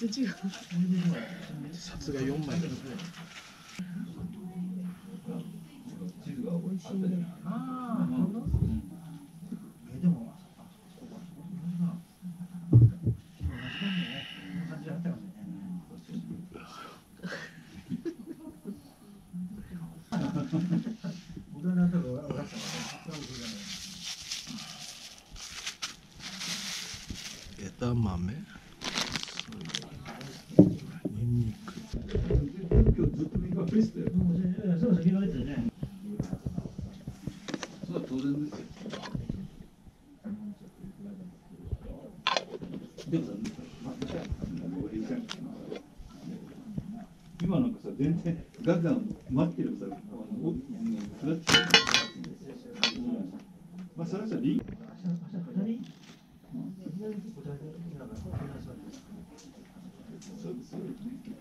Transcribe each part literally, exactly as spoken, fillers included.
然違う。 札がよんまい。 美味しいね。 ああ、本当？え、でも。 枝豆、ニンニク。 今日ずっと見かけしてる。そうそう、見かけてるね。それは当然ですよ。でもさ、今なんかさ、全然ガンガン待ってるさ、フラッチ。まあ、それはさ、リー。そうですね。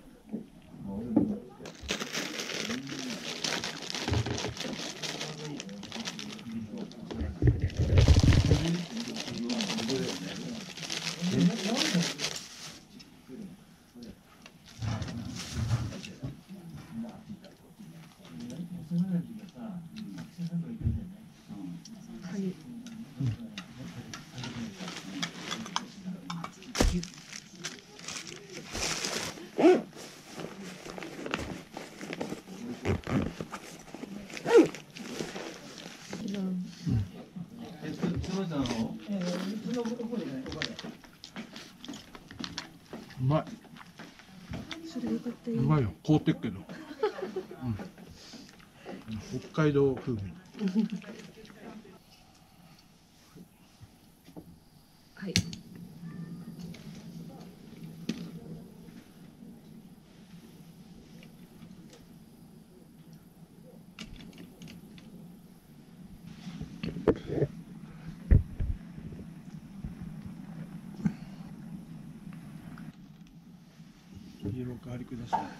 うまい。 それよかったよ。 うまいよ。凍ってっけど。うん、北海道風味。 はい。 色変わりください。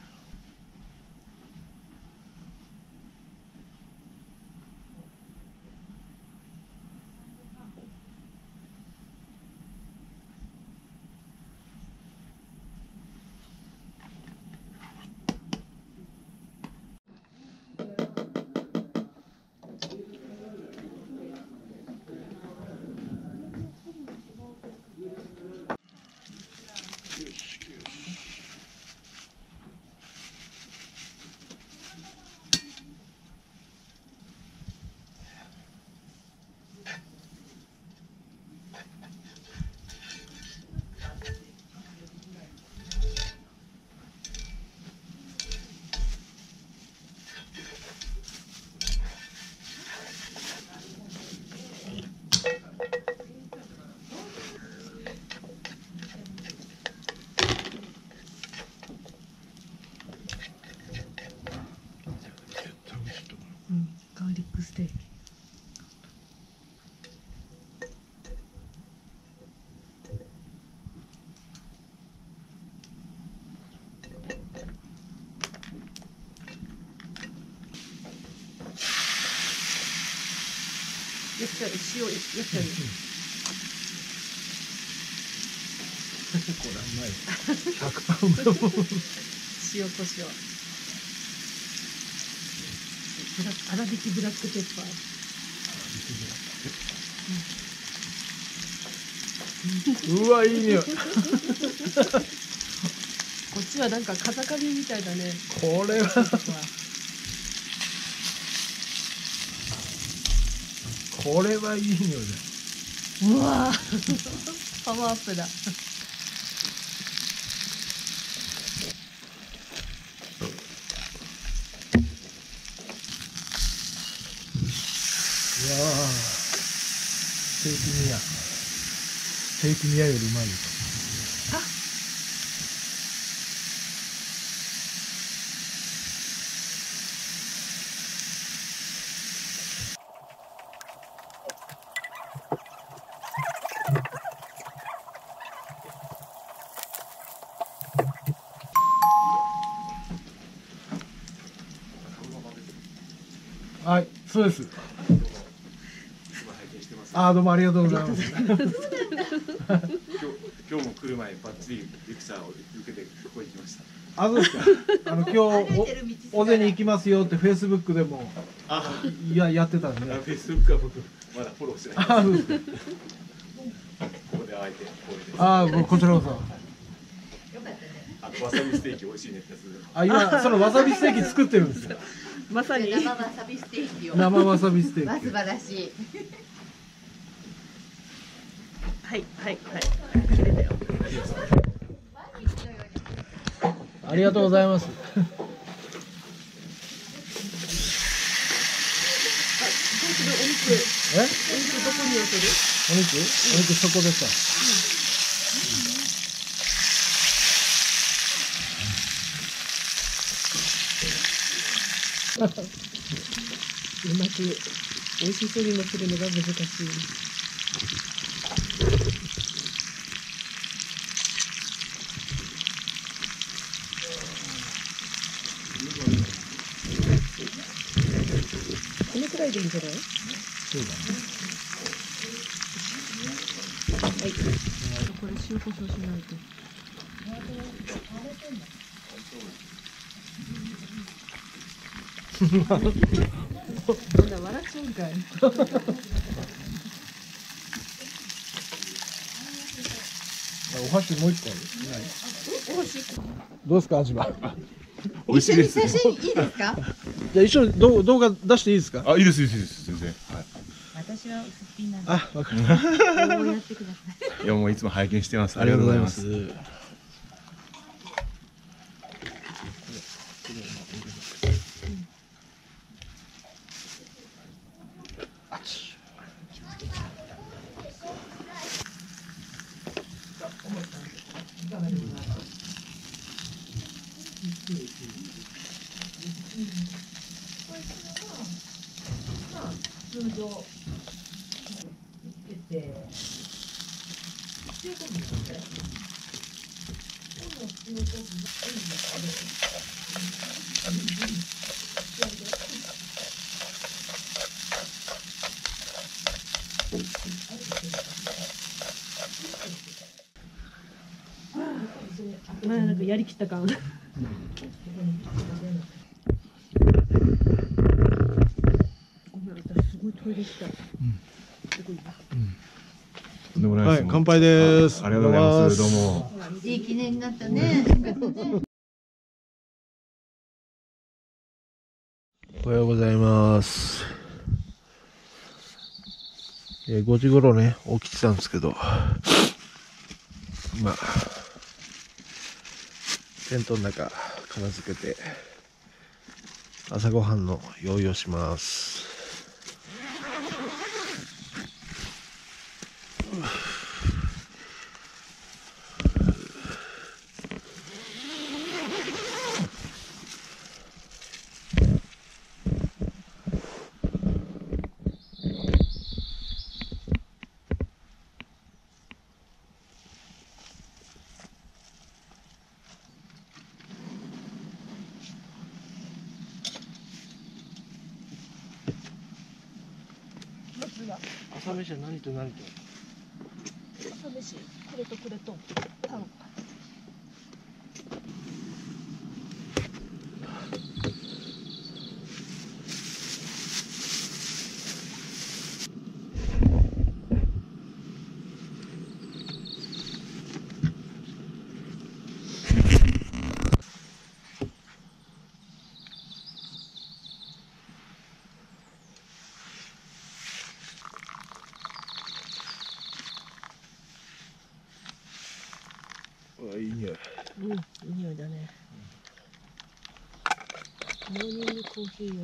うん、ガーリックステーキ。やっちゃう、塩やっちゃう。 これうまい。ひゃくパーうまいもん。 塩コショウ。ブラ粗挽きブラックペッパー。 うわ、いい匂い。 こっちはなんか風上みたいだね。 これは。これはいい匂いだ。 うわーパワーアップだ。 いやー、ステーキミヤ。ステーキミヤよりうまいよ。はい、そうです。あー、どうもありがとうございます。 今日も来る前バッチリレクチャーを受けてここに来ました。 あ、そうですか。あの今日お尾瀬に行きますよってフェイスブックでもあ、 いややってたんで。 フェイスブックは僕まだフォローしてない。 あ、そうですか。 ここで会えて光栄です。 あ、もうこちらこそ。 あとわさびステーキ美味しいねってやつ。 あ、今そのわさびステーキ作ってるんですよ。 まさに生わさびステーキを。 生わさびステまあ、素ーキ。 晴らしい。 はいはいはい切れたよ。 ありがとうございます。 お肉え？ お肉どこに寄せる？ お肉？お肉そこですか。 うまく美味しそうに乗せるのが難しい。このくらいでいいんじゃない？ そうだね。 はい。これ塩コショウしないと。そんな笑っちゃうんかい。 お箸もう一個ある。ない。 お箸。 どうですか味は。 美味しいです。 一緒に写真いいですか？ じゃあ一緒に動動画出していいですか。 あ、いいですいいですいいです全然。はい。 私はすっぴんなんで。 あ、わかりました。 こうやってください。 いやもういつも拝見してます。 ありがとうございます。 まあなんかやりきった感。ごめん私すごいトイレした。すごいな。 とんでもないです。 はい、乾杯です。 ありがとうございます。どうも。 いい記念になったね。 おはようございます。えー、ごじ頃ね、起きてたんですけど、まあ、テントの中片付けて、朝ごはんの用意をします。朝飯は何と何と？ 朝飯これとこれとパン。 あ、いい匂い。 うん、いい匂いだね。モーニングコーヒーよ。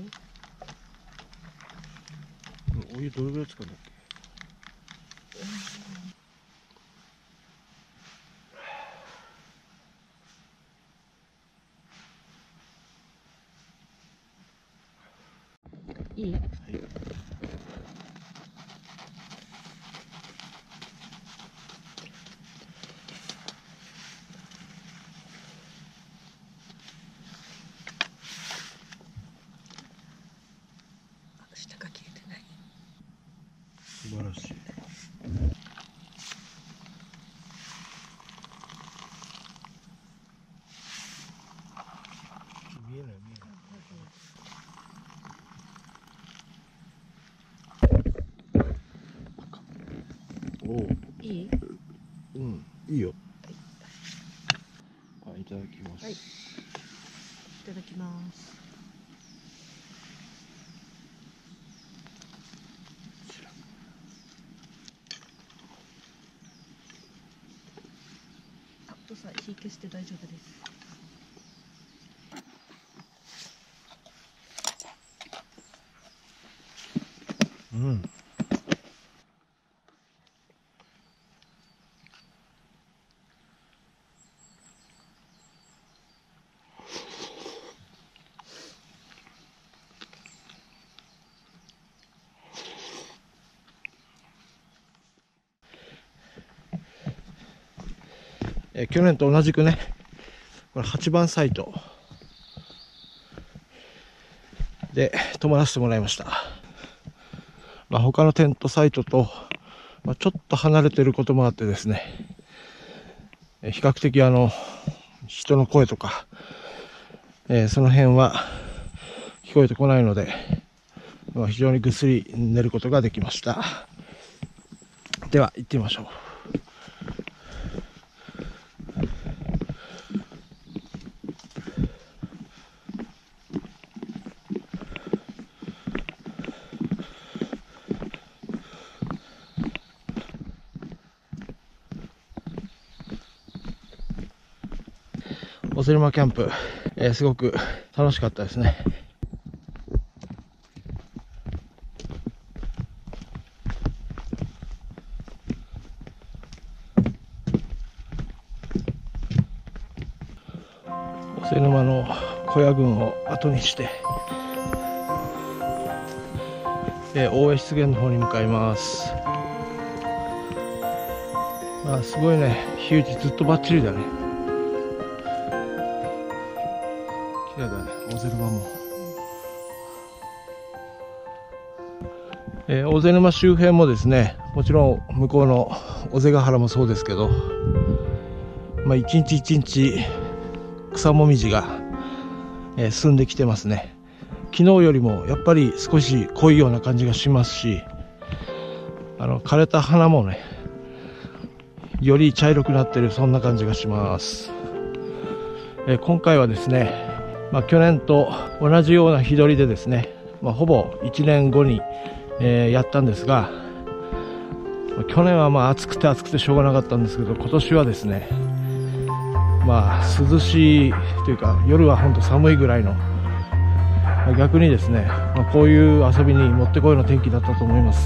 お湯どれぐらい使うんだっけ？ いい？ はい。 下が消えてない。 素晴らしい。 おう、 いい？ うん、いいよ。はい、いただきます。 はい、いただきます。あ、お父さん火消して大丈夫です。 うん。えー去年と同じくね、これはちばんサイトで泊まらせてもらいました。まあ、他のテントサイトと、まあ、ちょっと離れてることもあってですね、えー比較的あの人の声とか、えーその辺は聞こえてこないので、まあ、非常にぐっすり寝ることができました。では行ってみましょう。小瀬沼キャンプ、えーすごく楽しかったですね。小瀬沼の小屋群を後にして、えー大江湿原の方に向かいます。まあ、すごいね、日打ちずっとバッチリだね。綺麗だね、大瀬沼も。えー大瀬沼周辺もですね、もちろん向こうの小瀬ヶ原もそうですけど、まあ、一日一日草もみじが、えー進んできてますね。昨日よりもやっぱり少し濃いような感じがしますし、あの枯れた花もね、より茶色くなってる、そんな感じがします。えー今回はですね、まあ、去年と同じような日取りでですね、まあ、ほぼいちねんごに、えーやったんですが、去年はまあ暑くて暑くてしょうがなかったんですけど、今年はですね、まあ涼しいというか、夜は本当寒いぐらいの、まあ逆にですね、まあ、こういう遊びにもってこいの天気だったと思います。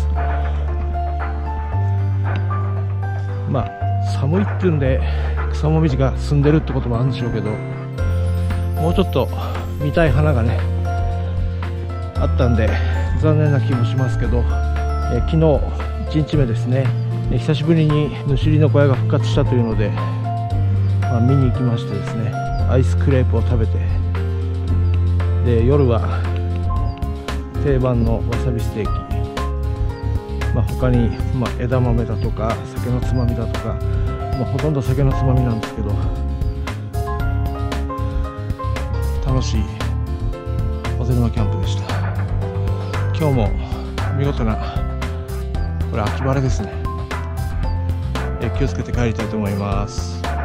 まあ寒いっていうんで草もみじが進んでるってこともあるんでしょうけど、もうちょっと見たい花がねあったんで残念な気もしますけど、えー昨日いちにちめですね、えー久しぶりにぬしりの小屋が復活したというので、まあ、見に行きましてですね、アイスクレープを食べて、で夜は定番のわさびステーキ、まあ、他に、まあ、枝豆だとか酒のつまみだとか、まあ、ほとんど酒のつまみなんですけど、楽しい小瀬沼キャンプでした。今日も見事な、これ秋晴れですね。え気をつけて帰りたいと思います。